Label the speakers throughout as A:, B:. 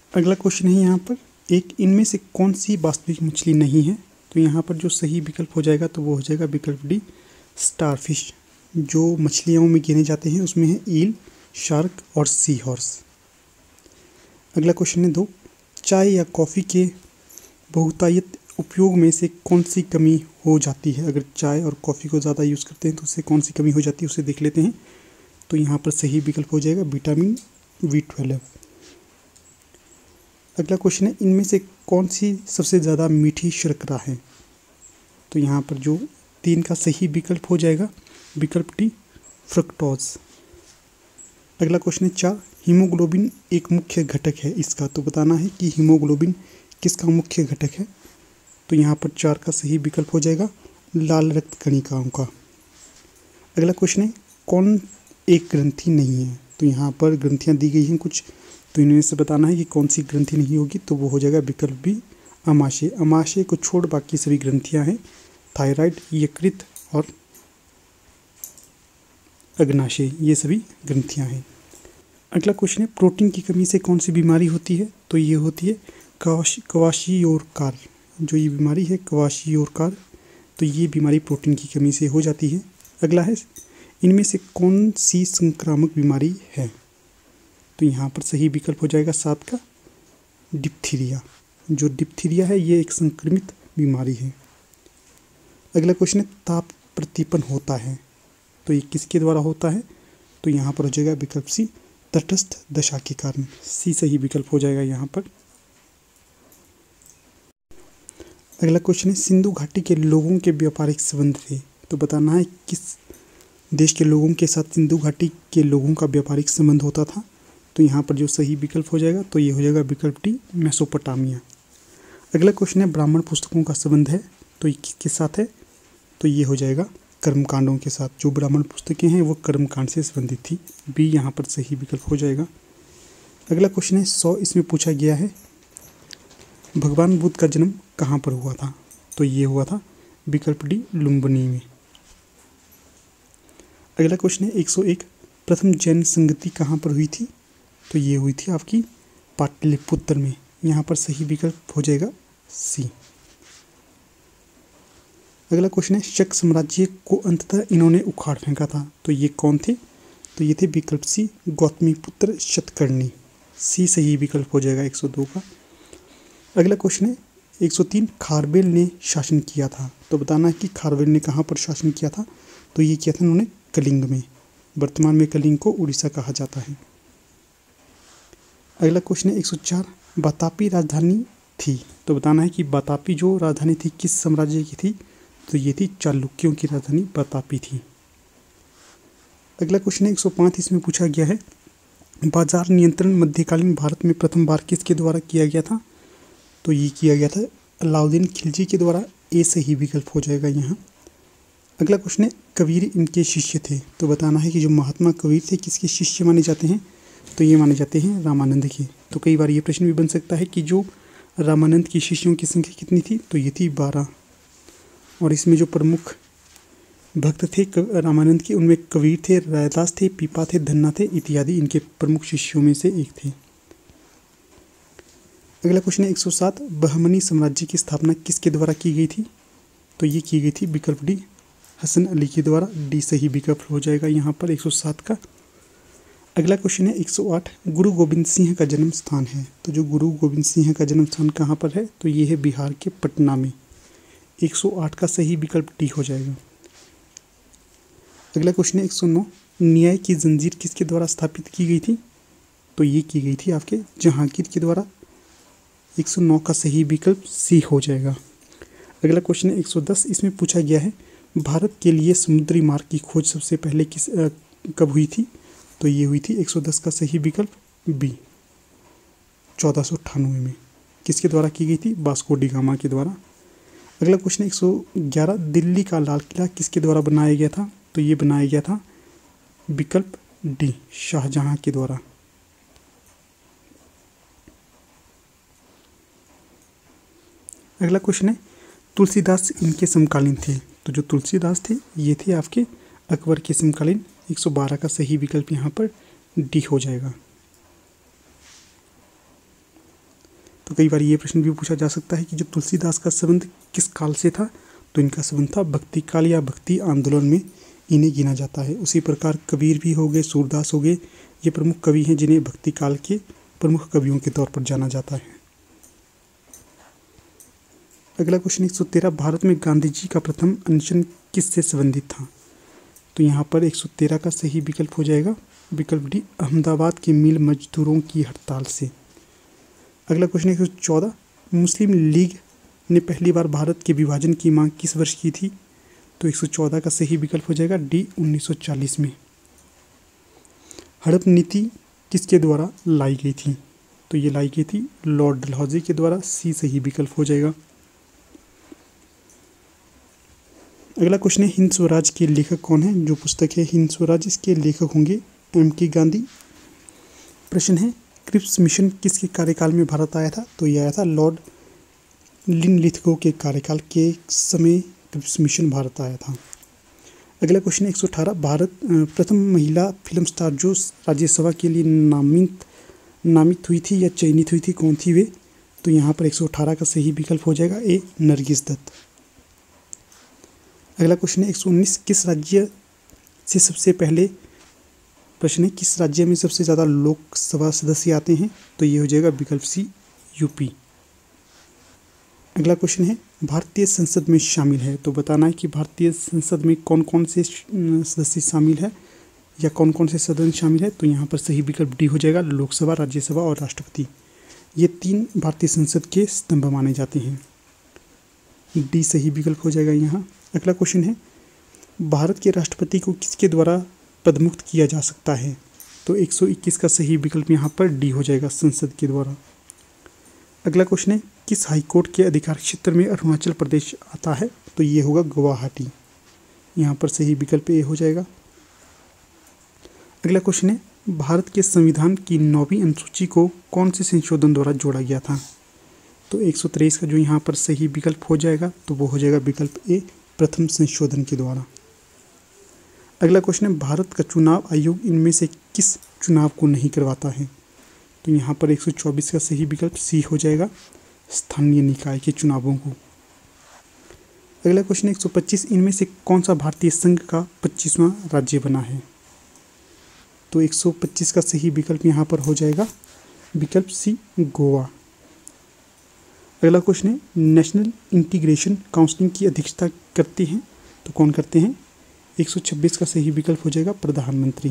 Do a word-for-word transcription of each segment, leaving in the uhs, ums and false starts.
A: अगला क्वेश्चन है यहाँ पर, एक इनमें से कौन सी वास्तविक मछली नहीं है? तो यहाँ पर जो सही विकल्प हो जाएगा तो वो हो जाएगा विकल्प डी, स्टारफिश। जो मछलियों में गिने जाते हैं उसमें है ईल, शार्क और सी हॉर्स। अगला क्वेश्चन है दो, चाय या कॉफ़ी के बहुतायत उपयोग में से कौन सी कमी हो जाती है? अगर चाय और कॉफ़ी को ज़्यादा यूज़ करते हैं तो उससे कौन सी कमी हो जाती है उसे देख लेते हैं। तो यहाँ पर सही विकल्प हो जाएगा विटामिन बी ट्वेल्व। अगला क्वेश्चन है, इनमें से कौन सी सबसे ज़्यादा मीठी शर्करा है? तो यहाँ पर जो तीन का सही विकल्प हो जाएगा विकल्प डी, फ्रक्टोज। अगला क्वेश्चन है चार, हीमोग्लोबिन एक मुख्य घटक है इसका, तो बताना है कि हीमोग्लोबिन किसका मुख्य घटक है? तो यहाँ पर चार का सही विकल्प हो जाएगा लाल रक्त कणिकाओं का। अगला क्वेश्चन है, कौन एक ग्रंथि नहीं है? तो यहाँ पर ग्रंथियाँ दी गई हैं कुछ, तो इनमें से बताना है कि कौन सी ग्रंथि नहीं होगी। तो वो हो जाएगा विकल्प बी, अमाशय। अमाशय को छोड़ बाकी सभी ग्रंथियाँ हैं, थायराइड, यकृत और अग्नाशय, ये सभी ग्रंथियाँ हैं। अगला क्वेश्चन है, प्रोटीन की कमी से कौन सी बीमारी होती है? तो ये होती है क्वाशियोरकार। जो ये बीमारी है क्वाशियोरकार, तो ये बीमारी प्रोटीन की कमी से हो जाती है। अगला है, इनमें से कौन सी संक्रामक बीमारी है? तो यहाँ पर सही विकल्प हो जाएगा सात का, डिप्थीरिया। जो डिप्थीरिया है ये एक संक्रमित बीमारी है। अगला क्वेश्चन है, ताप प्रतिपन्न होता है तो ये किसके द्वारा होता है? तो यहाँ पर हो जाएगा विकल्प सी, तटस्थ दशा के कारण। सी सही विकल्प हो जाएगा यहाँ पर। अगला क्वेश्चन है, सिंधु घाटी के लोगों के व्यापारिक संबंध थे, तो बताना है किस देश के लोगों के साथ सिंधु घाटी के लोगों का व्यापारिक संबंध होता था। तो यहाँ पर जो सही विकल्प हो जाएगा तो ये हो जाएगा विकल्प डी, मेसोपोटामिया। अगला क्वेश्चन है, ब्राह्मण पुस्तकों का संबंध है तो ये किसके साथ है? तो ये हो जाएगा कर्मकांडों के साथ। जो ब्राह्मण पुस्तकें हैं वो कर्मकांड से संबंधित थी। बी यहाँ पर सही विकल्प हो जाएगा। अगला क्वेश्चन है, सौ इसमें पूछा गया है, भगवान बुद्ध का जन्म कहाँ पर हुआ था? तो ये हुआ था विकल्प डी, लुम्बिनी में। अगला क्वेश्चन है, एक सौ एक, प्रथम जैन संगति कहाँ पर हुई थी? तो ये हुई थी आपकी पाटलिपुत्र में। यहाँ पर सही विकल्प हो जाएगा सी। अगला क्वेश्चन है, शक साम्राज्य को अंततः इन्होंने उखाड़ फेंका था, तो ये कौन थे? तो ये थे विकल्प सी, गौतमीपुत्र शतकर्णी। सी सही विकल्प हो जाएगा एक सौ दो का। अगला क्वेश्चन है, एक सौ तीन, खारवेल ने शासन किया था, तो बताना है कि खारवेल ने कहाँ पर शासन किया था? तो ये किया था उन्होंने कलिंग में। वर्तमान में कलिंग को उड़ीसा कहा जाता है। अगला क्वेश्चन है, एक सौ चार, बतापी राजधानी थी, तो बताना है कि बतापी जो राजधानी थी किस साम्राज्य की थी? तो ये थी चालुक्यों की राजधानी बतापी थी। अगला क्वेश्चन है, एक सौ पाँच, इसमें पूछा गया है, बाजार नियंत्रण मध्यकालीन भारत में प्रथम बार किसके द्वारा किया गया था? तो ये किया गया था अलाउद्दीन खिलजी के द्वारा। ए सही विकल्प हो जाएगा यहाँ। अगला क्वेश्चन है, कबीर इनके शिष्य थे, तो बताना है कि जो महात्मा कबीर थे किसके शिष्य माने जाते हैं? तो ये माने जाते हैं रामानंद के। तो कई बार ये प्रश्न भी बन सकता है कि जो रामानंद की शिष्यों की संख्या कितनी थी? तो ये थी बारह। और इसमें जो प्रमुख भक्त थे रामानंद के, उनमें कबीर थे, रैदास थे, पीपा थे, धन्ना थे इत्यादि इनके प्रमुख शिष्यों में से एक थे। अगला क्वेश्चन है, एक सौ सात, बहमनी साम्राज्य की स्थापना किसके द्वारा की गई थी? तो ये की गई थी विकल्प डी, हसन अली के द्वारा। डी सही विकल्प हो जाएगा यहाँ पर एक सौ सात का। अगला क्वेश्चन है, एक सौ आठ, गुरु गोविंद सिंह का जन्म स्थान है, तो जो गुरु गोविंद सिंह का जन्म स्थान कहाँ पर है? तो ये है बिहार के पटना में। एक सौ आठ का सही विकल्प डी हो जाएगा। अगला क्वेश्चन है, एक सौ नौ, न्याय की जंजीर किसके द्वारा स्थापित की गई थी? तो ये की गई थी आपके जहांगीर के द्वारा। एक सौ नौ का सही विकल्प सी हो जाएगा। अगला क्वेश्चन है, एक सौ दस, इसमें पूछा गया है, भारत के लिए समुद्री मार्ग की खोज सबसे पहले किस आ, कब हुई थी? तो ये हुई थी एक सौ दस का सही विकल्प बी, चौदह सौ अट्ठानवे में। किसके द्वारा की गई थी? वास्को डी गामा के द्वारा। अगला क्वेश्चन है, एक सौ ग्यारह, दिल्ली का लाल किला किसके द्वारा बनाया गया था? तो ये बनाया गया था विकल्प डी, शाहजहां के द्वारा। अगला क्वेश्चन है, तुलसीदास इनके समकालीन थे, तो जो तुलसीदास थे ये थे आपके अकबर के समकालीन। एक सौ बारह का सही विकल्प यहाँ पर डी हो जाएगा। तो कई बार ये प्रश्न भी पूछा जा सकता है कि जो तुलसीदास का संबंध किस काल से था, तो इनका संबंध था भक्ति काल या भक्ति आंदोलन में इन्हें गिना जाता है। उसी प्रकार कबीर भी हो गए, सूरदास हो गए, ये प्रमुख कवि हैं जिन्हें भक्ति काल के प्रमुख कवियों के तौर पर जाना जाता है। अगला क्वेश्चन एक सौ तेरह, भारत में गांधी जी का प्रथम अनशन किससे संबंधित था? तो यहाँ पर एक सौ तेरह का सही विकल्प हो जाएगा विकल्प डी, अहमदाबाद के मिल मजदूरों की हड़ताल से। अगला क्वेश्चन एक सौ चौदह, मुस्लिम लीग ने पहली बार भारत के विभाजन की मांग किस वर्ष की थी? तो एक सौ चौदह का सही विकल्प हो जाएगा डी, उन्नीस सौ चालीस में। हड़प नीति किसके द्वारा लाई गई थी? तो ये लाई गई थी लॉर्ड डलहौजी के द्वारा, सी सही विकल्प हो जाएगा। अगला क्वेश्चन है हिंद स्वराज के लेखक कौन है? जो पुस्तक है हिंद स्वराज, इसके लेखक होंगे एम के गांधी। प्रश्न है क्रिप्स मिशन किसके कार्यकाल में भारत आया था? तो यह आया था लॉर्ड लिनलिथगो के कार्यकाल के समय क्रिप्स मिशन भारत आया था। अगला क्वेश्चन है एक सौ अठारह, भारत प्रथम महिला फिल्म स्टार जो राज्यसभा के लिए नामित नामित हुई थी या चयनित हुई थी, कौन थी वे? तो यहाँ पर एक सौ अठारह का सही विकल्प हो जाएगा ए, नरगिस दत्त। अगला क्वेश्चन है एक सौ उन्नीस, किस राज्य से सबसे पहले प्रश्न है किस राज्य में सबसे ज़्यादा लोकसभा सदस्य आते हैं? तो ये हो जाएगा विकल्प सी, यूपी। अगला क्वेश्चन है भारतीय संसद में शामिल है, तो बताना है कि भारतीय संसद में कौन कौन से सदस्य शामिल है या कौन कौन से सदन शामिल है? तो यहाँ पर सही विकल्प डी हो जाएगा, लोकसभा, राज्यसभा और राष्ट्रपति। ये तीन भारतीय संसद के स्तंभ माने जाते हैं, डी सही विकल्प हो जाएगा यहाँ। अगला क्वेश्चन है भारत के राष्ट्रपति को किसके द्वारा पदमुक्त किया जा सकता है? तो एक सौ इक्कीस का सही विकल्प यहाँ पर डी हो जाएगा, संसद के द्वारा। अगला क्वेश्चन है किस हाईकोर्ट के अधिकार क्षेत्र में अरुणाचल प्रदेश आता है? तो ये होगा गुवाहाटी, यहाँ पर सही विकल्प ए हो जाएगा। अगला क्वेश्चन है भारत के संविधान की नौवीं अनुसूची को कौन से संशोधन द्वारा जोड़ा गया था? तो एक सौ तेईस का जो यहाँ पर सही विकल्प हो जाएगा, तो वो हो जाएगा विकल्प ए, प्रथम संशोधन के द्वारा। अगला क्वेश्चन है भारत का चुनाव आयोग इनमें से किस चुनाव को नहीं करवाता है? तो यहाँ पर एक सौ चौबीस का सही विकल्प सी हो जाएगा, स्थानीय निकाय के चुनावों को। अगला क्वेश्चन एक सौ पच्चीस, इनमें से कौन सा भारतीय संघ का पच्चीसवां राज्य बना है? तो एक सौ पच्चीस का सही विकल्प यहाँ पर हो जाएगा विकल्प सी, गोवा। अगला क्वेश्चन है नेशनल इंटीग्रेशन काउंसिल की अध्यक्षता करते हैं, तो कौन करते हैं? एक सौ छब्बीस का सही विकल्प हो जाएगा, प्रधानमंत्री।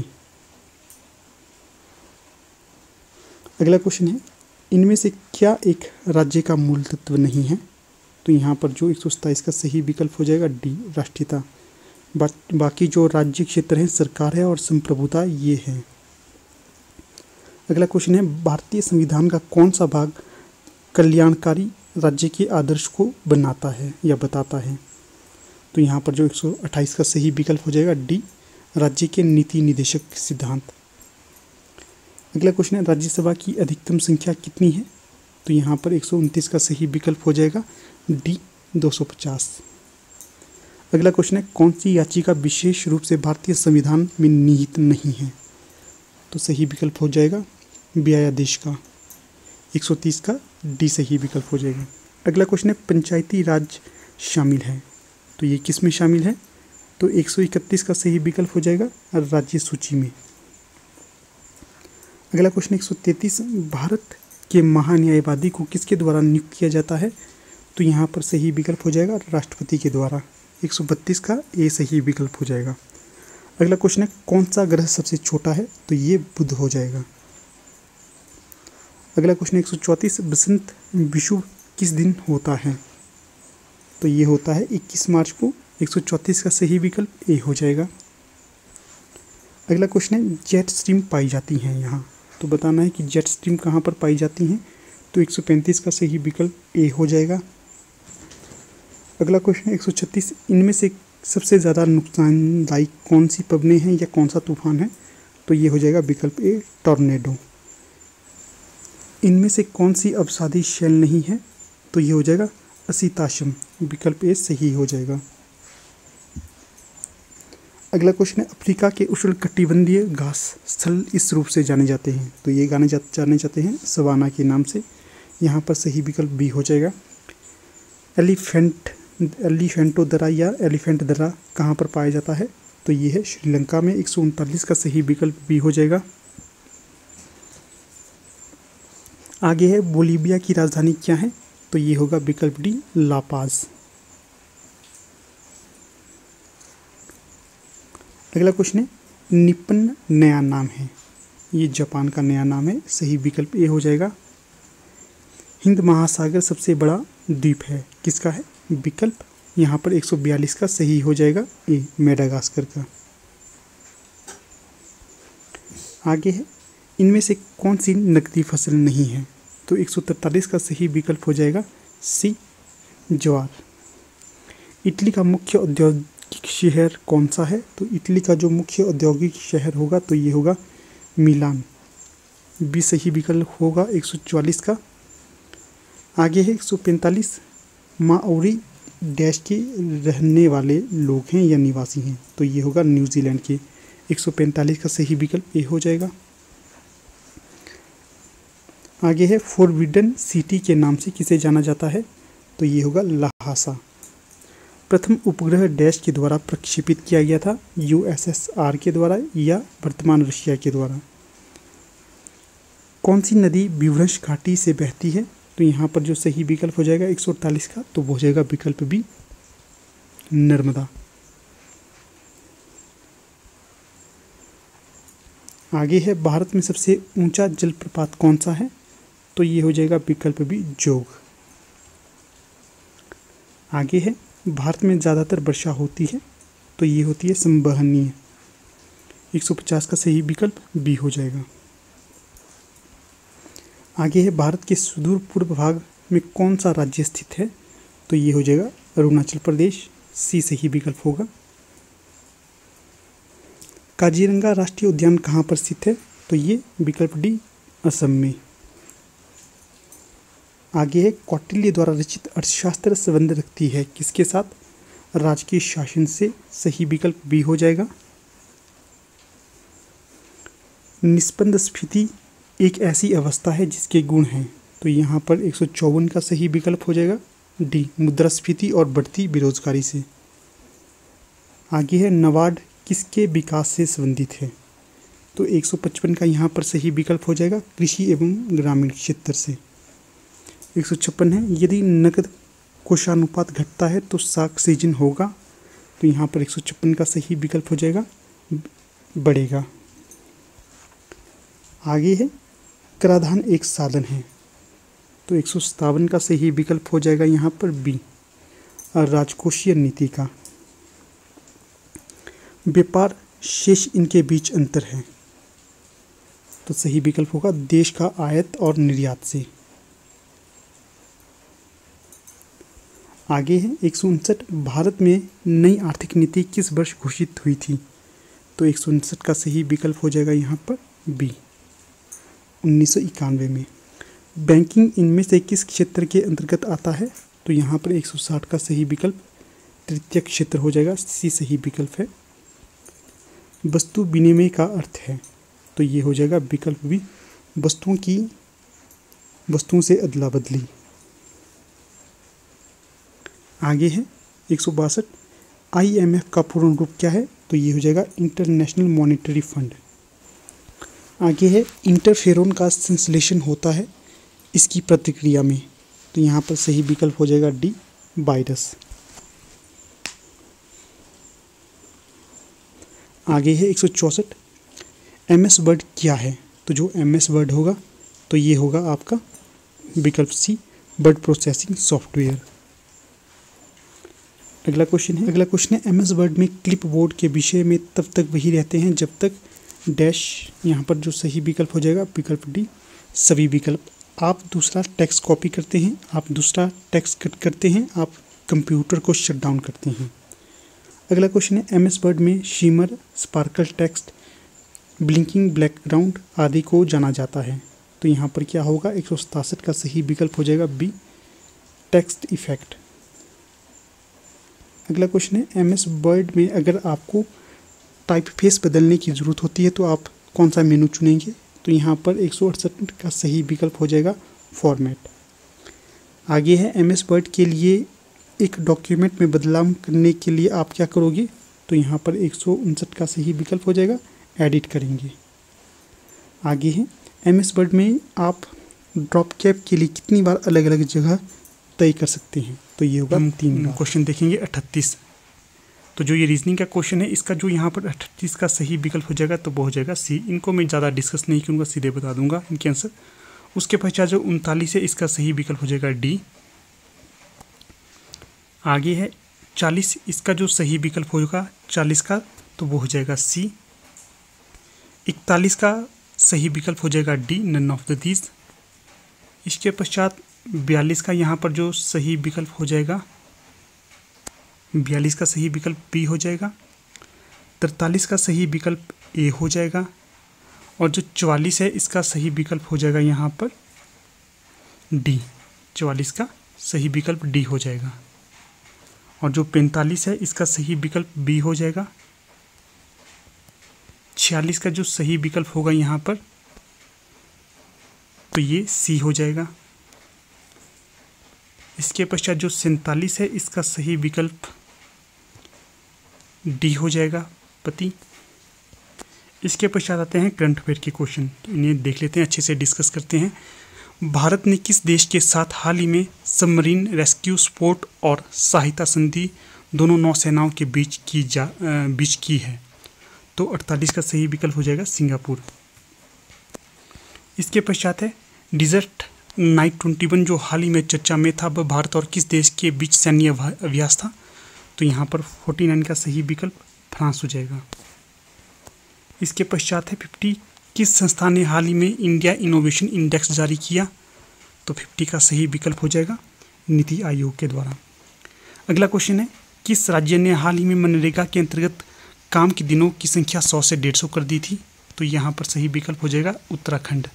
A: अगला क्वेश्चन है इनमें से क्या एक राज्य का मूल तत्व नहीं है? तो यहाँ पर जो एक सौ सत्ताईस का सही विकल्प हो जाएगा डी, राष्ट्रीयता। बा, बाकी जो राज्य क्षेत्र हैं सरकार है और संप्रभुता ये है। अगला क्वेश्चन है भारतीय संविधान का कौन सा भाग कल्याणकारी राज्य के आदर्श को बनाता है या बताता है? तो यहाँ पर जो एक सौ अट्ठाईस का सही विकल्प हो जाएगा डी, राज्य के नीति निदेशक सिद्धांत। अगला क्वेश्चन है राज्यसभा की अधिकतम संख्या कितनी है? तो यहाँ पर एक सौ उनतीस का सही विकल्प हो जाएगा डी, दो सौ पचास। अगला क्वेश्चन है कौन सी याचिका विशेष रूप से भारतीय संविधान में निहित नहीं है? तो सही विकल्प हो जाएगा व्यायादेश का, एक सौ तीस का डी सही विकल्प हो जाएगा। अगला क्वेश्चन है पंचायती राज शामिल है, तो ये किस में शामिल है? तो एक सौ इकतीस का सही विकल्प हो जाएगा राज्य सूची में। अगला क्वेश्चन एक सौ तैंतीस, भारत के महान्यायवादी को किसके द्वारा नियुक्त किया जाता है? तो यहाँ पर सही विकल्प हो जाएगा राष्ट्रपति के द्वारा, एक सौ बत्तीस का ए सही विकल्प हो जाएगा। अगला क्वेश्चन है कौन सा ग्रह सबसे छोटा है? तो ये बुध हो जाएगा। अगला क्वेश्चन एक सौ चौंतीस, बसंत विषुव किस दिन होता है? तो ये होता है इक्कीस मार्च को, एक सौ चौंतीस का सही विकल्प ए हो जाएगा। अगला क्वेश्चन है जेट स्ट्रीम पाई जाती हैं यहाँ, तो बताना है कि जेट स्ट्रीम कहाँ पर पाई जाती हैं? तो एक सौ पैंतीस का सही विकल्प ए हो जाएगा। अगला क्वेश्चन है एक सौ छत्तीस, इनमें से सबसे ज़्यादा नुकसानदायक कौन सी पवनें हैं या कौन सा तूफान है? तो ये हो जाएगा विकल्प ए, टॉर्नेडो। इनमें से कौन सी अवसादी शैल नहीं है? तो ये हो जाएगा असिताशम, विकल्प ए सही हो जाएगा। अगला क्वेश्चन है अफ्रीका के उष्णकटिबंधीय घास स्थल इस रूप से जाने जाते हैं, तो ये गाने जा, जाने जाते हैं सवाना के नाम से, यहाँ पर सही विकल्प बी हो जाएगा। एलिफेंट एलिफेंटोदरा या एलिफेंट दर्रा कहाँ पर पाया जाता है? तो ये है श्रीलंका में। एक सौ उनतालीस का सही विकल्प बी हो जाएगा। आगे है बोलीविया की राजधानी क्या है? तो ये होगा विकल्प डी, ला पाज। अगला क्वेश्चन है निपन नया नाम है, ये जापान का नया नाम है। सही विकल्प ए हो जाएगा। हिंद महासागर सबसे बड़ा द्वीप है, किसका है? विकल्प यहाँ पर एक सौ बयालीस का सही हो जाएगा ए, मेडागास्कर का। आगे है इनमें से कौन सी नकदी फसल नहीं है? तो एक सौ तैंतालीस का सही विकल्प हो जाएगा सी, ज्वार। इटली का मुख्य औद्योगिक शहर कौन सा है? तो इटली का जो मुख्य औद्योगिक शहर होगा तो ये होगा मिलान, बी सही विकल्प होगा एक सौ चौवालीस का। आगे है एक सौ पैंतालीस, माओरी डैश के रहने वाले लोग हैं या निवासी हैं? तो ये होगा न्यूजीलैंड के। एक सौ पैंतालीस का सही विकल्प ए हो जाएगा। आगे है फोरबिडन सिटी के नाम से किसे जाना जाता है? तो ये होगा लहासा। प्रथम उपग्रह डैश के द्वारा प्रक्षेपित किया गया था, यूएसएसआर के द्वारा या वर्तमान रशिया के द्वारा? कौन सी नदी विवृंश घाटी से बहती है? तो यहाँ पर जो सही विकल्प हो जाएगा एक सौ अड़तालीस का, तो वो हो जाएगा विकल्प बी, नर्मदा। आगे है भारत में सबसे ऊंचा जलप्रपात कौन सा है? तो ये हो जाएगा विकल्प बी, जोग। आगे है भारत में ज़्यादातर वर्षा होती है, तो ये होती है संवहनीय। एक सौ पचास का सही विकल्प बी हो जाएगा। आगे है भारत के सुदूर पूर्व भाग में कौन सा राज्य स्थित है? तो ये हो जाएगा अरुणाचल प्रदेश, सी सही विकल्प होगा। काजीरंगा राष्ट्रीय उद्यान कहाँ पर स्थित है? तो ये विकल्प डी, असम में। आगे है कौटिल्य द्वारा रचित अर्थशास्त्र संबंध रखती है किसके साथ? राजकीय शासन से, सही विकल्प बी हो जाएगा। निष्पन्द स्फीति एक ऐसी अवस्था है जिसके गुण हैं, तो यहाँ पर एक सौ चौवन का सही विकल्प हो जाएगा डी, मुद्रास्फीति और बढ़ती बेरोजगारी से। आगे है नबार्ड किसके विकास से संबंधित है? तो एक सौ पचपन का यहाँ पर सही विकल्प हो जाएगा कृषि एवं ग्रामीण क्षेत्र से। एक सौ छप्पन है यदि नकद कोषानुपात घटता है तो साख सीजन होगा, तो यहाँ पर एक सौ छप्पन का सही विकल्प हो जाएगा बढ़ेगा। आगे है कराधान एक साधन है, तो एक सौ सत्तावन का सही विकल्प हो जाएगा यहाँ पर बी, राजकोषीय नीति का। व्यापार शेष इनके बीच अंतर है, तो सही विकल्प होगा देश का आयात और निर्यात से। आगे है एक सौ उनसठ, भारत में नई आर्थिक नीति किस वर्ष घोषित हुई थी? तो एक सौ उनसठ का सही विकल्प हो जाएगा यहाँ पर बी, उन्नीस सौ इक्यानवे में। बैंकिंग इनमें से किस क्षेत्र के अंतर्गत आता है? तो यहाँ पर एक सौ साठ का सही विकल्प तृतीय क्षेत्र हो जाएगा, सी सही विकल्प है। वस्तु विनिमय का अर्थ है, तो ये हो जाएगा विकल्प बी, वस्तुओं की वस्तुओं से अदला बदली। आगे है एक सौ बासठ, आईएमएफ का पूर्ण रूप क्या है? तो ये हो जाएगा इंटरनेशनल मॉनेटरी फंड। आगे है इंटरफेरोन का संश्लेषण होता है इसकी प्रतिक्रिया में, तो यहाँ पर सही विकल्प हो जाएगा डी, वायरस। आगे है एक सौ चौसठ, एमएस वर्ड क्या है? तो जो एमएस वर्ड होगा तो ये होगा आपका विकल्प सी, वर्ड प्रोसेसिंग सॉफ्टवेयर। अगला क्वेश्चन है अगला क्वेश्चन है एमएस वर्ड में क्लिपबोर्ड के विषय में तब तक वही रहते हैं जब तक डैश, यहाँ पर जो सही विकल्प हो जाएगा विकल्प डी, सभी विकल्प। आप दूसरा टेक्स्ट कॉपी करते हैं, आप दूसरा टेक्स्ट कट करते हैं, आप कंप्यूटर को शट डाउन करते हैं। अगला क्वेश्चन है एमएस वर्ड में shimmer, sparkle text, blinking background आदि को जाना जाता है, तो यहाँ पर क्या होगा? एक सौ सतासठ का सही विकल्प हो जाएगा बी, टेक्स्ट इफेक्ट। अगला क्वेश्चन है एमएस वर्ड में अगर आपको टाइप फेस बदलने की ज़रूरत होती है तो आप कौन सा मेनू चुनेंगे? तो यहाँ पर एक सौ अड़सठ का सही विकल्प हो जाएगा फॉर्मेट। आगे है एम एस वर्ड के लिए एक डॉक्यूमेंट में बदलाव करने के लिए आप क्या करोगे, तो यहाँ पर एक सौ उनसठ का सही विकल्प हो जाएगा, एडिट करेंगे। आगे है एम एस वर्ड में आप ड्रॉप कैप के लिए कितनी बार अलग अलग जगह तय कर सकते हैं, तो ये होगा तीन बार। क्वेश्चन देखेंगे अट्ठतीस। तो जो ये रीजनिंग का क्वेश्चन है इसका जो यहाँ पर अट्ठतीस का सही विकल्प हो जाएगा तो वो हो जाएगा सी। इनको मैं ज़्यादा डिस्कस नहीं करूँगा, सीधे बता दूंगा इनके आंसर। उसके पश्चात जो उनतालीस है इसका सही विकल्प हो जाएगा डी। आगे है चालीस, इसका जो सही विकल्प होगा चालीस का तो वो हो जाएगा सी। इकतालीस का सही विकल्प हो जाएगा D, none of the these. इसके पश्चात बयालीस का यहाँ पर जो सही विकल्प हो जाएगा, बयालीस का सही विकल्प बी हो जाएगा। तरतालीस का सही विकल्प ए हो जाएगा। और जो चवालीस है इसका सही विकल्प हो जाएगा यहाँ पर डी, चवालीस का सही विकल्प डी हो जाएगा। और जो पैंतालीस है इसका सही विकल्प बी हो जाएगा। छियालीस का जो सही विकल्प होगा यहाँ पर तो ये सी हो जाएगा। इसके पश्चात जो सैंतालीस है इसका सही विकल्प डी हो जाएगा, पति। इसके पश्चात आते हैं करंट अफेयर के क्वेश्चन, तो इन्हें देख लेते हैं, अच्छे से डिस्कस करते हैं। भारत ने किस देश के साथ हाल ही में सबमरीन रेस्क्यू सपोर्ट और सहायता संधि दोनों नौसेनाओं के बीच की जा बीच की है, तो अड़तालीस का सही विकल्प हो जाएगा सिंगापुर। इसके पश्चात है डिजर्ट नाइट इक्कीस जो हाल ही में चर्चा में था, वह भारत और किस देश के बीच सैन्य अभ्यास था, तो यहाँ पर उनचास का सही विकल्प फ्रांस हो जाएगा। इसके पश्चात है पचास, किस संस्था ने हाल ही में इंडिया इनोवेशन इंडेक्स जारी किया, तो पचास का सही विकल्प हो जाएगा नीति आयोग के द्वारा। अगला क्वेश्चन है किस राज्य ने हाल ही में मनरेगा के अंतर्गत काम के दिनों की संख्या सौ से डेढ़ सौ कर दी थी, तो यहाँ पर सही विकल्प हो जाएगा उत्तराखंड।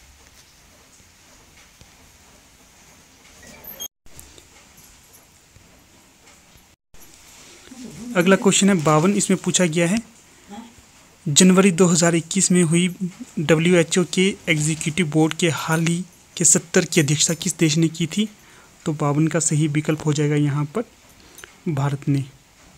A: अगला क्वेश्चन है बावन, इसमें पूछा गया है जनवरी दो हज़ार इक्कीस में हुई डब्ल्यू एच ओ के एग्जीक्यूटिव बोर्ड के हाल ही के सत्तर की अध्यक्षता किस देश ने की थी, तो बावन का सही विकल्प हो जाएगा यहाँ पर भारत ने।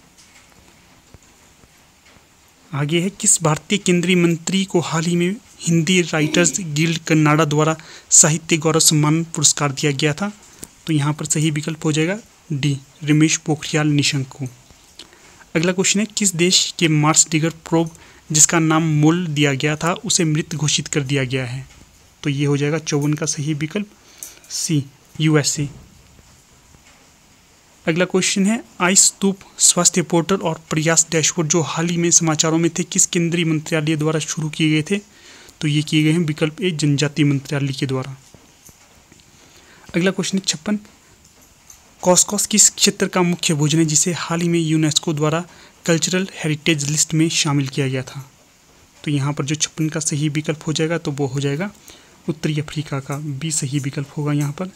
A: आगे है किस भारतीय केंद्रीय मंत्री को हाल ही में हिंदी राइटर्स गिल्ड कन्नाडा द्वारा साहित्य गौरव सम्मान पुरस्कार दिया गया था, तो यहाँ पर सही विकल्प हो जाएगा डी, रमेश पोखरियाल निशंक को। अगला क्वेश्चन है किस देश के मार्स डिगर प्रोब जिसका नाम मोल दिया गया था उसे मृत घोषित कर दिया गया है, तो ये हो जाएगा चौवन का सही विकल्प सी, यूएसए। अगला क्वेश्चन है आइस स्तूप स्वास्थ्य पोर्टल और प्रयास डैशबोर्ड जो हाल ही में समाचारों में थे किस केंद्रीय मंत्रालय द्वारा शुरू किए गए थे, तो ये किए गए हैं विकल्प ए, जनजातीय मंत्रालय के द्वारा। अगला क्वेश्चन है छप्पन, कॉस्कॉस किस क्षेत्र का मुख्य भोजन है जिसे हाल ही में यूनेस्को द्वारा कल्चरल हेरिटेज लिस्ट में शामिल किया गया था, तो यहाँ पर जो छप्पन का सही विकल्प हो जाएगा तो वो हो जाएगा उत्तरी अफ्रीका का, बी सही विकल्प होगा यहाँ पर।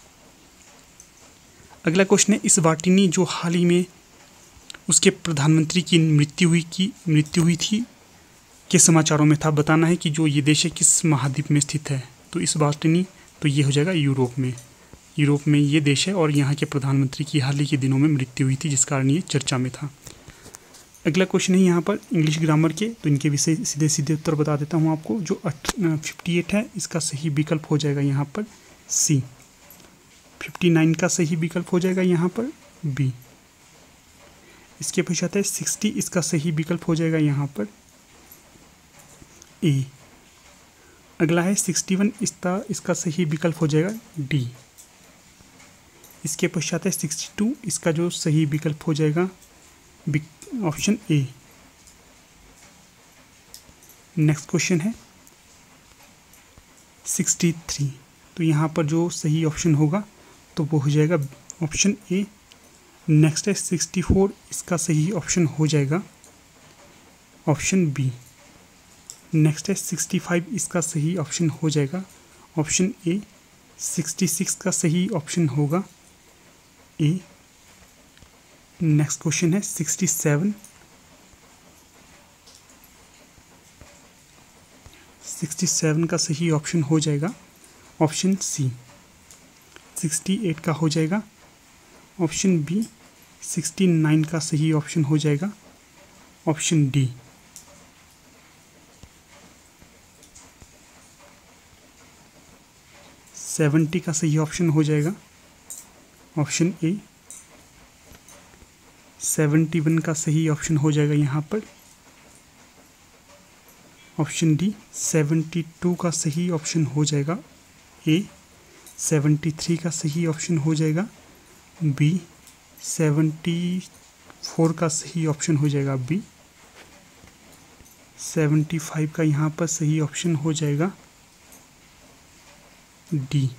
A: अगला क्वेश्चन है इस वाटिनी जो हाल ही में उसके प्रधानमंत्री की मृत्यु हुई की मृत्यु हुई थी के समाचारों में था, बताना है कि जो ये देश है किस महाद्वीप में स्थित है, तो इस वाटिनी तो ये हो जाएगा यूरोप में, यूरोप में ये देश है और यहाँ के प्रधानमंत्री की हाल ही के दिनों में मृत्यु हुई थी जिस कारण ये चर्चा में था। अगला क्वेश्चन है यहाँ पर इंग्लिश ग्रामर के, तो इनके विषय सीधे सीधे उत्तर बता देता हूँ आपको। जो अट्ठावन है इसका सही विकल्प हो जाएगा यहाँ पर सी, उनसठ का सही विकल्प हो जाएगा यहाँ पर बी। इसके पश्चात है साठ, इसका सही विकल्प हो जाएगा यहाँ पर ए। अगला है इकसठ, इसका इसका सही विकल्प हो जाएगा डी। इसके पश्चात है बासठ, इसका जो सही विकल्प हो जाएगा ऑप्शन ए। नेक्स्ट क्वेश्चन है तिरसठ, तो यहाँ पर जो सही ऑप्शन होगा तो वो हो जाएगा ऑप्शन ए। नेक्स्ट है चौंसठ, इसका सही ऑप्शन हो जाएगा ऑप्शन बी। नेक्स्ट है पैंसठ, इसका सही ऑप्शन हो जाएगा ऑप्शन ए। छियासठ का सही ऑप्शन होगा ए। नेक्स्ट क्वेश्चन है सड़सठ, सड़सठ का सही ऑप्शन हो जाएगा ऑप्शन सी। सिक्सटी एट का हो जाएगा। ऑप्शन बी सिक्सटी नाइन का सही ऑप्शन हो जाएगा। ऑप्शन डी सेवेंटी का सही ऑप्शन हो जाएगा। ऑप्शन ए सेवेंटी वन का सही ऑप्शन हो जाएगा यहाँ पर। ऑप्शन डी सेवेंटी टू का सही ऑप्शन हो जाएगा। ए सेवेंटी थ्री का सही ऑप्शन हो जाएगा। बी सेवेंटी फोर का सही ऑप्शन हो जाएगा। बी सेवेंटी फाइव का यहाँ पर सही ऑप्शन हो जाएगा। डी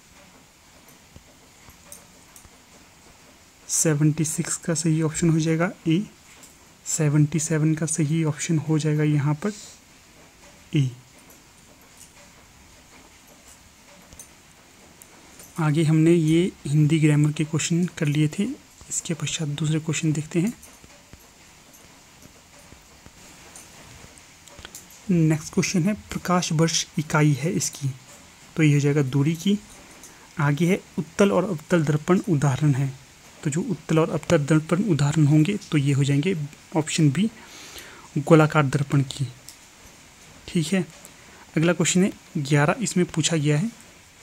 A: सेवेंटी सिक्स का सही ऑप्शन हो जाएगा। ए सेवेंटी सेवन का सही ऑप्शन हो जाएगा यहाँ पर। ए आगे हमने ये हिंदी ग्रामर के क्वेश्चन कर लिए थे। इसके पश्चात दूसरे क्वेश्चन देखते हैं। नेक्स्ट क्वेश्चन है प्रकाश वर्ष इकाई है इसकी, तो ये हो जाएगा दूरी की। आगे है उत्तल और अवतल दर्पण उदाहरण है, तो जो उत्तल और अवतल दर्पण उदाहरण होंगे तो ये हो जाएंगे ऑप्शन बी गोलाकार दर्पण की। ठीक है, अगला क्वेश्चन है ग्यारह। इसमें पूछा गया है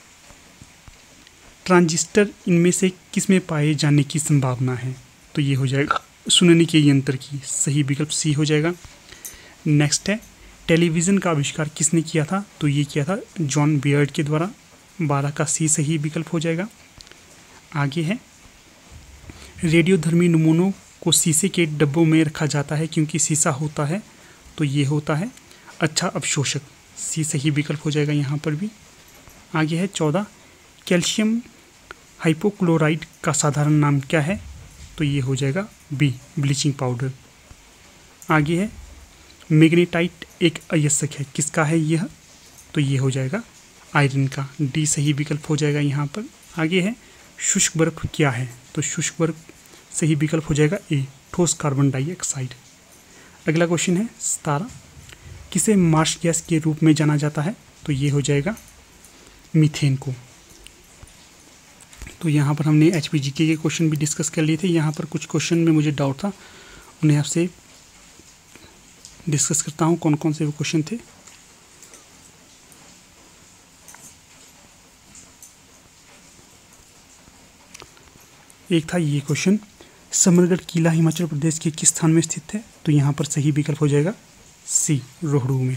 A: ट्रांजिस्टर इनमें से किस में पाए जाने की संभावना है, तो ये हो जाएगा सुनने के यंत्र की। सही विकल्प सी हो जाएगा। नेक्स्ट है टेलीविज़न का आविष्कार किसने किया था, तो ये किया था जॉन बियर्ड के द्वारा। बारह का सी सही विकल्प हो जाएगा। आगे है रेडियोधर्मी नमूनों को शीशे के डब्बों में रखा जाता है क्योंकि शीशा होता है, तो ये होता है अच्छा अवशोषक। सी सही विकल्प हो जाएगा यहाँ पर भी। आगे है चौदह कैल्शियम हाइपोक्लोराइड का साधारण नाम क्या है, तो ये हो जाएगा बी ब्लीचिंग पाउडर। आगे है मैग्नेटाइट एक अयस्क है, किसका है यह, तो ये हो जाएगा आयरन का। डी सही विकल्प हो जाएगा यहाँ पर। आगे है शुष्क बर्फ क्या है, तो शुष्क बर्फ सही विकल्प हो जाएगा ए ठोस कार्बन डाइऑक्साइड। अगला क्वेश्चन है सतारह किसे मार्श गैस के रूप में जाना जाता है, तो ये हो जाएगा मीथेन को। तो यहाँ पर हमने एच पी जी के क्वेश्चन भी डिस्कस कर लिए थे। यहाँ पर कुछ क्वेश्चन में मुझे डाउट था, उन्हें आपसे डिस्कस करता हूँ कौन कौन से वो क्वेश्चन थे। एक था ये क्वेश्चन समरगढ़ किला हिमाचल प्रदेश के किस स्थान में स्थित है, तो यहाँ पर सही विकल्प हो जाएगा सी रोहड़ू में।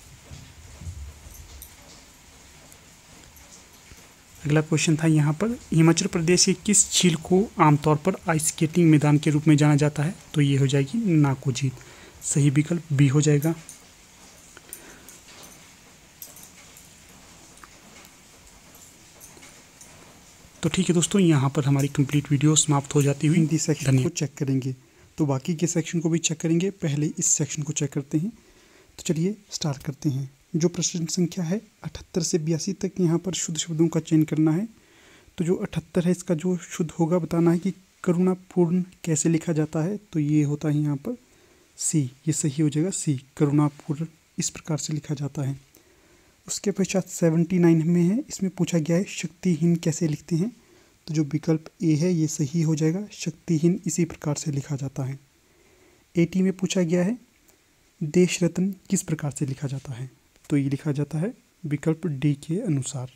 A: अगला क्वेश्चन था यहाँ पर हिमाचल प्रदेश के किस झील को आमतौर पर आइस स्केटिंग मैदान के रूप में जाना जाता है, तो ये हो जाएगी नाको झील। सही विकल्प बी हो जाएगा। तो ठीक है दोस्तों, यहाँ पर हमारी कंप्लीट वीडियो समाप्त हो जाती हुई।
B: हिंदी सेक्शन को चेक करेंगे तो बाकी के सेक्शन को भी चेक करेंगे। पहले इस सेक्शन को चेक करते हैं, तो चलिए स्टार्ट करते हैं। जो प्रश्न संख्या है अठहत्तर से बयासी तक, यहाँ पर शुद्ध शब्दों का चयन करना है। तो जो अठहत्तर है इसका जो शुद्ध होगा बताना है कि करुणापूर्ण कैसे लिखा जाता है, तो ये होता है यहाँ पर सी, ये सही हो जाएगा सी करुणापूर्ण इस प्रकार से लिखा जाता है। उसके पश्चात सेवेंटी नाइन में है, इसमें पूछा गया है शक्तिहीन कैसे लिखते हैं, तो जो विकल्प ए है ये सही हो जाएगा, शक्तिहीन इसी प्रकार से लिखा जाता है। एटी में पूछा गया है देश रत्न किस प्रकार से लिखा जाता है, तो ये लिखा जाता है विकल्प डी के अनुसार।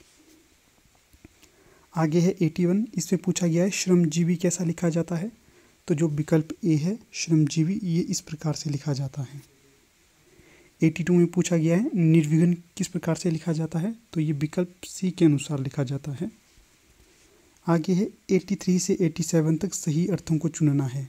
B: आगे है एटी वन, इसमें पूछा गया है श्रमजीवी कैसा लिखा जाता है, तो जो विकल्प ए है श्रमजीवी ये इस प्रकार से लिखा जाता है। एटी टू में पूछा गया है निर्विघ्न किस प्रकार से लिखा जाता है, तो ये विकल्प सी के अनुसार लिखा जाता है। आगे है एटी थ्री से एटी सेवन तक सही अर्थों को चुनना है।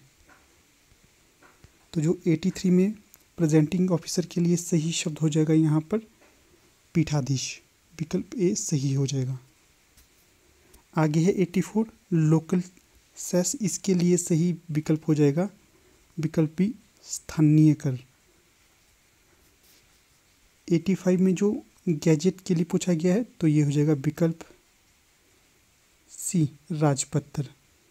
B: तो जो एटी थ्री में प्रेजेंटिंग ऑफिसर के लिए सही शब्द हो जाएगा यहाँ पर पीठाधीश, विकल्प ए सही हो जाएगा। आगे है एटी फोर लोकल सेस, इसके लिए सही विकल्प हो जाएगा विकल्प बी स्थानीय कर। एटी फाइव में जो गैजेट के लिए पूछा गया है, तो ये हो जाएगा विकल्प सी राजपत्र।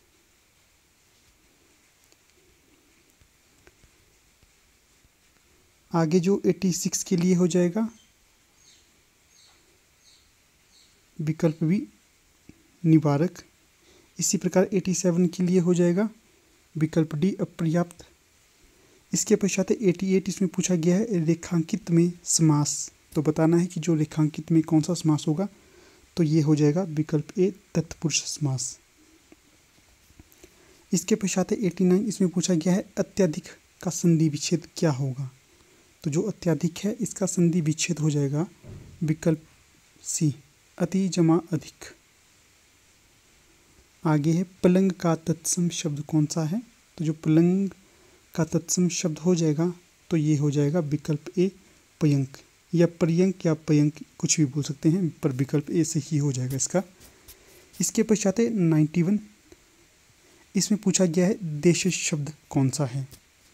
B: आगे जो एटी सिक्स के लिए हो जाएगा विकल्प भी निवारक। इसी प्रकार सत्तासी के लिए हो जाएगा विकल्प डी अपर्याप्त। इसके पश्चात अठासी इसमें पूछा गया है रेखांकित में समास, तो बताना है कि जो रेखांकित में कौन सा समास होगा, तो ये हो जाएगा विकल्प ए तत्पुरुष समास। इसके पश्चात नवासी इसमें पूछा गया है अत्यधिक का संधि विच्छेद क्या होगा, तो जो अत्यधिक है इसका संधि विच्छेद हो जाएगा विकल्प सी अति जमा अधिक। आगे है पलंग का तत्सम शब्द कौन सा है, तो जो पलंग का तत्सम शब्द हो जाएगा तो ये हो जाएगा विकल्प ए पयंक, या पर्यंक या पयंक कुछ भी बोल सकते हैं, पर विकल्प ए से ही हो जाएगा इसका। इसके पश्चात इक्यानवे इसमें पूछा गया है देशज शब्द कौन सा है,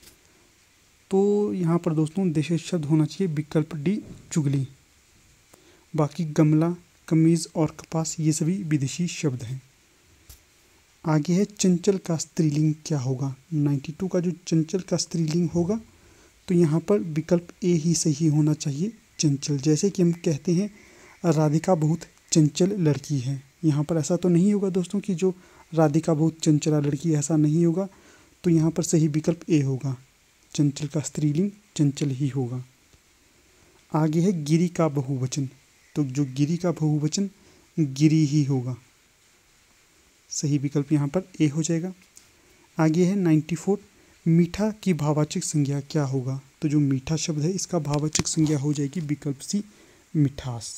B: तो यहाँ पर दोस्तों देशज शब्द होना चाहिए विकल्प डी चुगली। बाकी गमला, कमीज और कपास ये सभी विदेशी शब्द हैं। आगे है चंचल का स्त्रीलिंग क्या होगा, बानवे का जो चंचल का स्त्रीलिंग होगा तो यहाँ पर विकल्प ए ही सही होना चाहिए चंचल। जैसे कि हम कहते हैं राधिका बहुत चंचल लड़की है, यहाँ पर ऐसा तो नहीं होगा दोस्तों कि जो राधिका बहुत चंचला लड़की, ऐसा नहीं होगा, तो यहाँ पर सही विकल्प ए होगा, चंचल का स्त्रीलिंग चंचल ही होगा। आगे है गिरी का बहुवचन, तो जो गिरी का बहुवचन गिरी ही होगा, सही विकल्प यहाँ पर ए हो जाएगा। आगे है चौरानवे मीठा की भाववाचक संज्ञा क्या होगा, तो जो मीठा शब्द है इसका भाववाचक संज्ञा हो जाएगी विकल्प सी मिठास।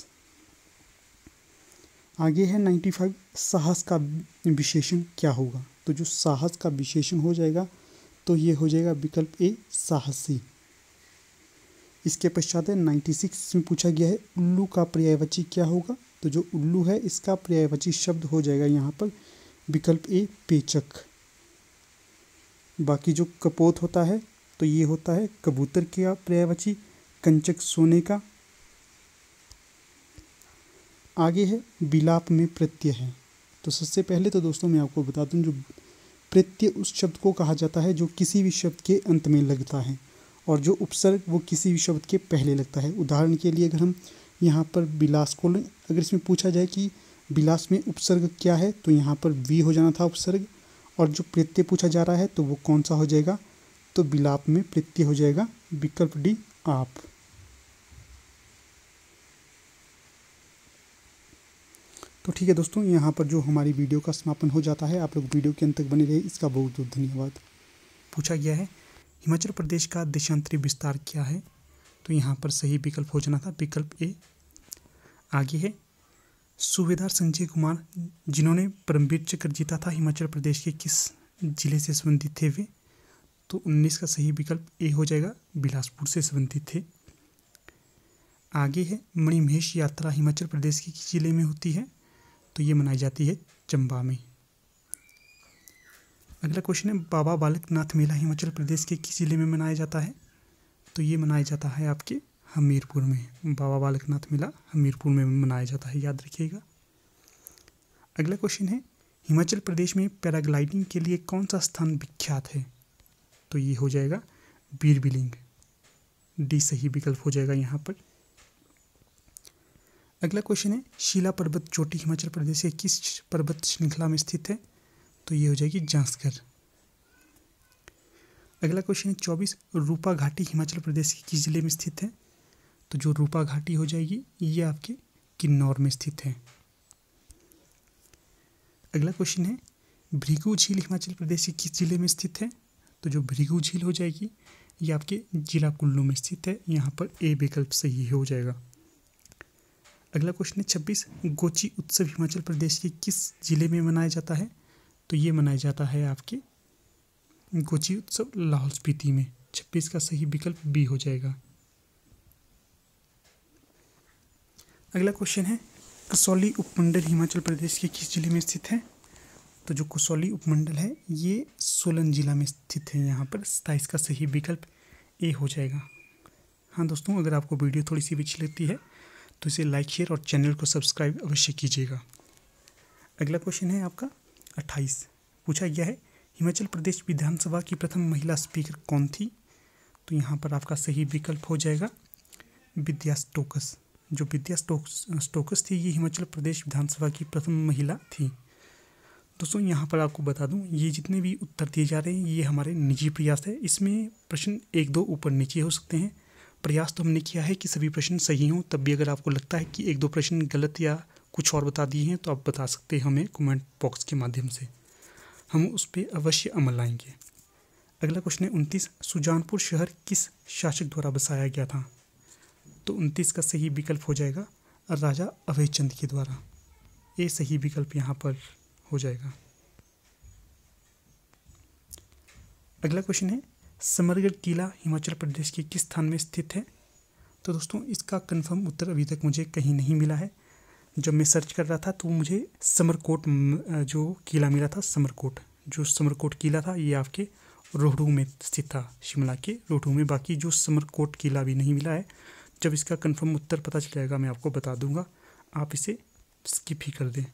B: आगे है पचानवे साहस का विशेषण क्या होगा, तो जो साहस का विशेषण हो जाएगा तो ये हो जाएगा विकल्प ए साहसी। इसके पश्चात है छियानवे में पूछा गया है उल्लू का पर्यायवाची क्या होगा, तो जो उल्लू है इसका पर्यायवाची शब्द हो जाएगा यहाँ पर विकल्प ए पेचक। बाकी जो कपोत होता है तो ये होता है कबूतर का पर्यायवाची, कंचक सोने का। आगे है विलाप में प्रत्यय है, तो सबसे पहले तो दोस्तों मैं आपको बता दूं जो प्रत्यय उस शब्द को कहा जाता है जो किसी भी शब्द के अंत में लगता है, और जो उपसर्ग वो किसी भी शब्द के पहले लगता है। उदाहरण के लिए अगर हम यहाँ पर विलास को लें, अगर इसमें पूछा जाए कि विलास में उपसर्ग क्या है, तो यहाँ पर वी हो जाना था उपसर्ग, और जो प्रत्यय पूछा जा रहा है तो वो कौन सा हो जाएगा, तो विलाप में प्रत्यय हो जाएगा विकल्प डी आप। तो ठीक है दोस्तों, यहाँ पर जो हमारी वीडियो का समापन हो जाता है। आप लोग वीडियो के अंत तक बने रहे, इसका बहुत बहुत धन्यवाद। पूछा गया है हिमाचल प्रदेश का देशांतरी विस्तार क्या है, तो यहाँ पर सही विकल्प हो जाना था विकल्प ए। आगे है सूबेदार संजय कुमार जिन्होंने परमवीर चक्र जीता था हिमाचल प्रदेश के किस जिले से संबंधित थे वे, तो उन्नीस का सही विकल्प ए हो जाएगा बिलासपुर से संबंधित थे। आगे है मणिमहेश यात्रा हिमाचल प्रदेश के किस जिले में होती है, तो ये मनाई जाती है चंबा में। अगला क्वेश्चन है बाबा बालक नाथ मेला हिमाचल प्रदेश के किस जिले में मनाया जाता है, तो ये मनाया जाता है आपके हमीरपुर में। बाबा बालक नाथ मेला हमीरपुर में मनाया जाता है, याद रखिएगा। अगला क्वेश्चन है हिमाचल प्रदेश में पैराग्लाइडिंग के लिए कौन सा स्थान विख्यात है, तो ये हो जाएगा बीरबिलिंग, डी सही विकल्प हो जाएगा यहाँ पर। अगला क्वेश्चन है शिला पर्वत चोटी हिमाचल प्रदेश के किस पर्वत श्रृंखला में स्थित है, तो ये हो जाएगी जांस्कर। अगला क्वेश्चन है चौबीस रूपा घाटी हिमाचल प्रदेश के किस जिले में स्थित है, तो जो रूपा घाटी हो जाएगी ये आपके किन्नौर में स्थित है। अगला क्वेश्चन है भृगु झील हिमाचल प्रदेश के किस जिले में स्थित है, तो जो भृगु झील हो जाएगी ये आपके जिला कुल्लू में स्थित है, यहाँ पर ए विकल्प सही हो जाएगा। अगला क्वेश्चन है छब्बीस गोची उत्सव हिमाचल प्रदेश के किस जिले में मनाया जाता है, तो ये मनाया जाता है आपके गोची उत्सव लाहौल स्पीति में, छब्बीस का सही विकल्प बी हो जाएगा। अगला क्वेश्चन है कसौली उपमंडल हिमाचल प्रदेश के किस जिले में स्थित है, तो जो कसौली उपमंडल है ये सोलन जिला में स्थित है, यहाँ पर सताईस का सही विकल्प ए हो जाएगा। हाँ दोस्तों, अगर आपको वीडियो थोड़ी सी भी अच्छी लगती है तो इसे लाइक शेयर और चैनल को सब्सक्राइब अवश्य कीजिएगा। अगला क्वेश्चन है आपका अट्ठाईस, पूछा गया है हिमाचल प्रदेश विधानसभा की प्रथम महिला स्पीकर कौन थी, तो यहाँ पर आपका सही विकल्प हो जाएगा विद्या स्टोक्स,
A: जो विद्या स्टोक्स थी, ये हिमाचल प्रदेश विधानसभा की प्रथम महिला थी। दोस्तों यहाँ पर आपको बता दूं, ये जितने भी उत्तर दिए जा रहे हैं ये हमारे निजी प्रयास है। इसमें प्रश्न एक दो ऊपर नीचे हो सकते हैं। प्रयास तो हमने किया है कि सभी प्रश्न सही हों, तब भी अगर आपको लगता है कि एक दो प्रश्न गलत या कुछ और बता दिए हैं तो आप बता सकते हैं हमें कमेंट बॉक्स के माध्यम से, हम उस पर अवश्य अमल लाएंगे। अगला क्वेश्चन है उनतीस, सुजानपुर शहर किस शासक द्वारा बसाया गया था? तो उनतीस का सही विकल्प हो जाएगा राजा अभयचंद के द्वारा। ये सही विकल्प यहाँ पर हो जाएगा। अगला क्वेश्चन है समरगढ़ किला हिमाचल प्रदेश के किस स्थान में स्थित है? तो दोस्तों इसका कंफर्म उत्तर अभी तक मुझे कहीं नहीं मिला है। जब मैं सर्च कर रहा था तो मुझे समरकोट जो किला मिला था, समरकोट जो समरकोट किला था ये आपके रोहडू में स्थित था, शिमला के रोहडू में। बाकी जो समरकोट किला भी नहीं मिला है। जब इसका कंफर्म उत्तर पता चल जाएगा मैं आपको बता दूंगा, आप इसे स्किप ही कर दें।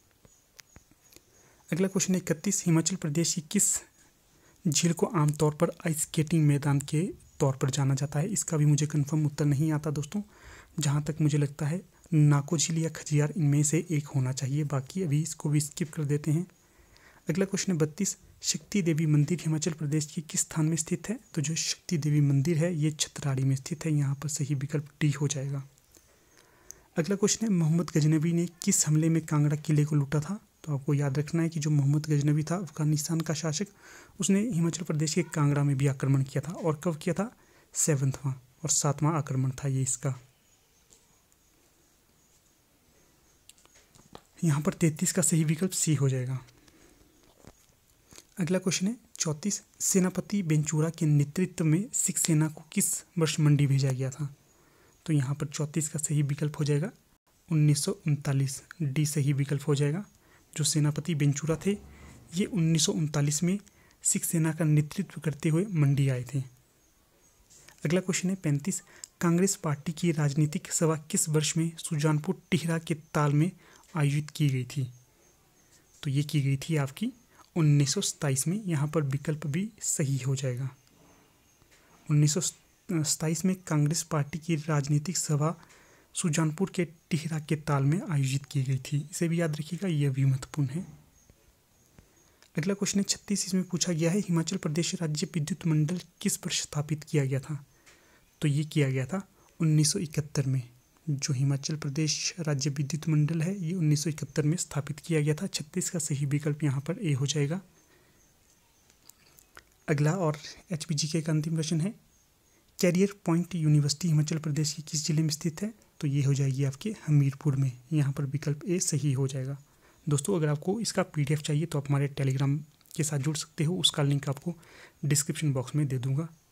A: अगला क्वेश्चन है इकतीस, हिमाचल प्रदेश की किस झील को आमतौर पर आइस स्केटिंग मैदान के तौर पर जाना जाता है? इसका भी मुझे कंफर्म उत्तर नहीं आता दोस्तों। जहाँ तक मुझे लगता है नाको झील या खजियार इनमें से एक होना चाहिए, बाकी अभी इसको भी स्किप कर देते हैं। अगला क्वेश्चन है बत्तीस, शक्ति देवी मंदिर हिमाचल प्रदेश के किस स्थान में स्थित है? तो जो शक्ति देवी मंदिर है ये छतराड़ी में स्थित है। यहाँ पर सही विकल्प डी हो जाएगा। अगला क्वेश्चन है मोहम्मद गजनबी ने किस हमले में कांगड़ा किले को लूटा था? तो आपको याद रखना है कि जो मोहम्मद गजनबी था अफगानिस्तान का शासक, उसने हिमाचल प्रदेश के कांगड़ा में भी आक्रमण किया था। और कब किया था? सेवंथवां और सातवां आक्रमण था ये इसका। यहाँ पर तैंतीस का सही विकल्प सी हो जाएगा। अगला क्वेश्चन है चौंतीस, सेनापति बेंचूरा के नेतृत्व में सिख सेना को किस वर्ष मंडी भेजा गया था? तो यहाँ पर चौंतीस का सही विकल्प हो जाएगा उन्नीस सौ उनतालीस। डी सही विकल्प हो जाएगा। जो सेनापति बेंचूरा थे ये उन्नीस सौ उनतालीस में सिख सेना का नेतृत्व करते हुए मंडी आए थे। अगला क्वेश्चन है पैंतीस, कांग्रेस पार्टी की राजनीतिक सभा किस वर्ष में सुजानपुर टिहरा के ताल में आयोजित की गई थी? तो ये की गई थी आपकी उन्नीस सौ सत्ताईस में। यहाँ पर विकल्प भी सही हो जाएगा। उन्नीस सौ सत्ताईस में कांग्रेस पार्टी की राजनीतिक सभा सुजानपुर के टिहरा के ताल में आयोजित की गई थी। इसे भी याद रखिएगा, यह भी महत्वपूर्ण है। अगला क्वेश्चन है छत्तीस, इसमें पूछा गया है हिमाचल प्रदेश राज्य विद्युत मंडल किस वर्ष स्थापित किया गया था? तो ये किया गया था उन्नीस सौ इकहत्तर में। जो हिमाचल प्रदेश राज्य विद्युत मंडल है ये उन्नीस सौ इकहत्तर में स्थापित किया गया था। छत्तीस का सही विकल्प यहाँ पर ए हो जाएगा। अगला और एच पी जी के का अंतिम प्रश्न है career point university Himachal Pradesh की किस जिले में स्थित है? तो ये हो जाएगी आपके हमीरपुर में। यहाँ पर विकल्प ए सही हो जाएगा। दोस्तों अगर आपको इसका पीडीएफ चाहिए तो आप हमारे टेलीग्राम के साथ जुड़ सकते हो, उसका लिंक आपको डिस्क्रिप्शन बॉक्स में दे दूँगा।